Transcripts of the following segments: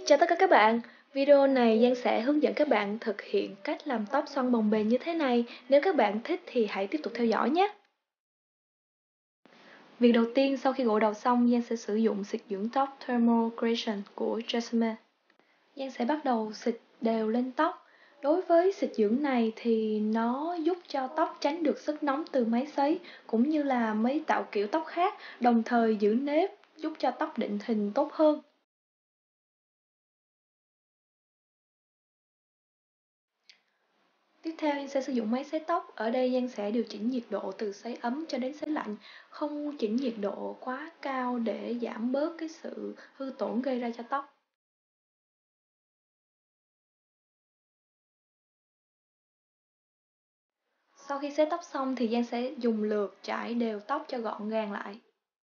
Chào tất cả các bạn, video này Giang sẽ hướng dẫn các bạn thực hiện cách làm tóc xoăn bồng bềnh như thế này. Nếu các bạn thích thì hãy tiếp tục theo dõi nhé. Việc đầu tiên sau khi gội đầu xong, Giang sẽ sử dụng xịt dưỡng tóc Thermal Creation của TRESemmé. Giang sẽ bắt đầu xịt đều lên tóc. Đối với xịt dưỡng này thì nó giúp cho tóc tránh được sức nóng từ máy sấy cũng như là máy tạo kiểu tóc khác, đồng thời giữ nếp, giúp cho tóc định hình tốt hơn. Tiếp theo Giang sẽ sử dụng máy sấy tóc. Ở đây Giang sẽ điều chỉnh nhiệt độ từ sấy ấm cho đến sấy lạnh, không chỉnh nhiệt độ quá cao để giảm bớt cái sự hư tổn gây ra cho tóc. Sau khi sấy tóc xong thì Giang sẽ dùng lược chải đều tóc cho gọn gàng lại.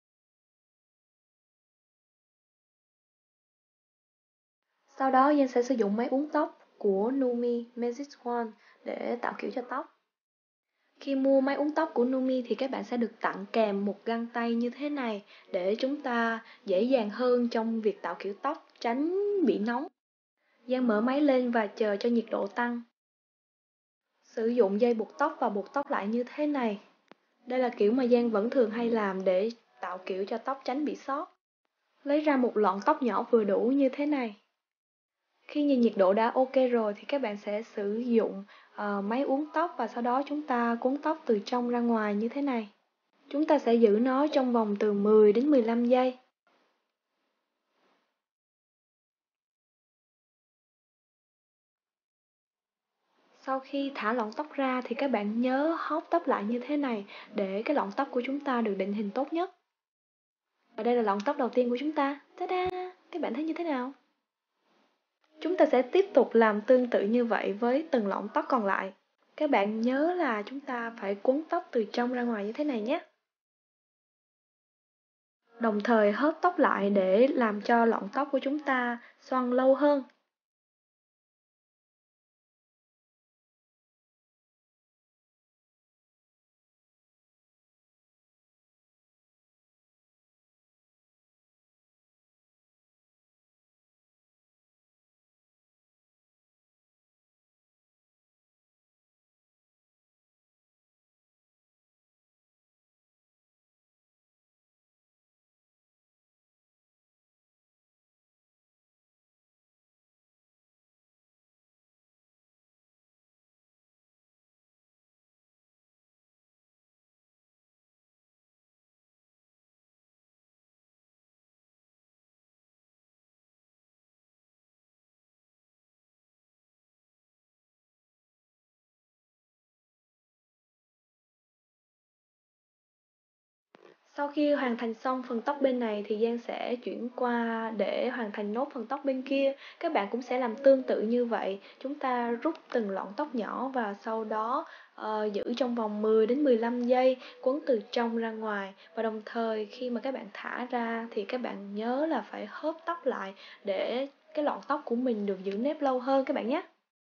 Sau đó Giang sẽ sử dụng máy uốn tóc của Numi Magic Wand để tạo kiểu cho tóc. Khi mua máy uốn tóc của Numi thì các bạn sẽ được tặng kèm một găng tay như thế này để chúng ta dễ dàng hơn trong việc tạo kiểu tóc, tránh bị nóng. Giang mở máy lên và chờ cho nhiệt độ tăng. Sử dụng dây buộc tóc và buộc tóc lại như thế này. Đây là kiểu mà Giang vẫn thường hay làm để tạo kiểu cho tóc tránh bị xót. Lấy ra một lọn tóc nhỏ vừa đủ như thế này. Khi nhìn nhiệt độ đã ok rồi thì các bạn sẽ sử dụng máy uốn tóc và sau đó chúng ta cuốn tóc từ trong ra ngoài như thế này. Chúng ta sẽ giữ nó trong vòng từ 10 đến 15 giây. Sau khi thả lọn tóc ra thì các bạn nhớ hóp tóc lại như thế này để cái lọn tóc của chúng ta được định hình tốt nhất. Và đây là lọn tóc đầu tiên của chúng ta. Ta-da! Các bạn thấy như thế nào? Chúng ta sẽ tiếp tục làm tương tự như vậy với từng lọn tóc còn lại. Các bạn nhớ là chúng ta phải quấn tóc từ trong ra ngoài như thế này nhé. Đồng thời hớt tóc lại để làm cho lọn tóc của chúng ta xoăn lâu hơn. Sau khi hoàn thành xong phần tóc bên này thì Giang sẽ chuyển qua để hoàn thành nốt phần tóc bên kia. Các bạn cũng sẽ làm tương tự như vậy. Chúng ta rút từng lọn tóc nhỏ và sau đó giữ trong vòng 10 đến 15 giây, quấn từ trong ra ngoài. Và đồng thời khi mà các bạn thả ra thì các bạn nhớ là phải hớt tóc lại để cái lọn tóc của mình được giữ nếp lâu hơn các bạn nhé.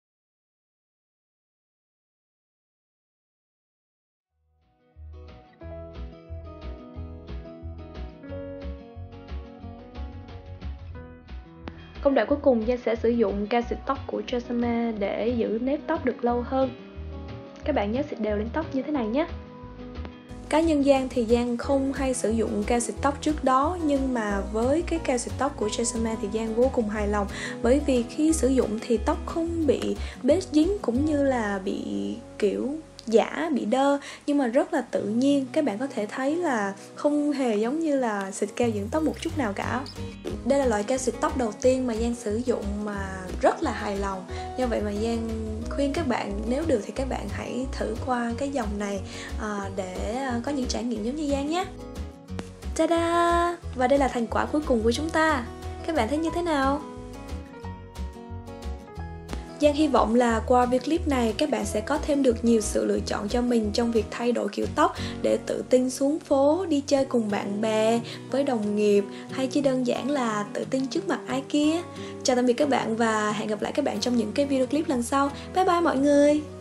Công đoạn cuối cùng Giang sẽ sử dụng kem xịt tóc của TRESemmé để giữ nếp tóc được lâu hơn. Các bạn nhớ xịt đều lên tóc như thế này nhé. Cá nhân Giang thì Giang không hay sử dụng keo xịt tóc trước đó, nhưng mà với cái keo xịt tóc của TRESemmé thì Giang vô cùng hài lòng, bởi vì khi sử dụng thì tóc không bị bết dính cũng như là bị kiểu giả, bị đơ, nhưng mà rất là tự nhiên. Các bạn có thể thấy là không hề giống như là xịt keo dưỡng tóc một chút nào cả. Đây là loại keo xịt tóc đầu tiên mà Giang sử dụng mà rất là hài lòng. Do vậy mà Giang khuyên các bạn nếu được thì các bạn hãy thử qua cái dòng này để có những trải nghiệm giống như Giang nhé. Ta-da! Và đây là thành quả cuối cùng của chúng ta. Các bạn thấy như thế nào? Giang hy vọng là qua video clip này các bạn sẽ có thêm được nhiều sự lựa chọn cho mình trong việc thay đổi kiểu tóc để tự tin xuống phố, đi chơi cùng bạn bè, với đồng nghiệp hay chỉ đơn giản là tự tin trước mặt ai kia. Chào tạm biệt các bạn và hẹn gặp lại các bạn trong những cái video clip lần sau. Bye bye mọi người!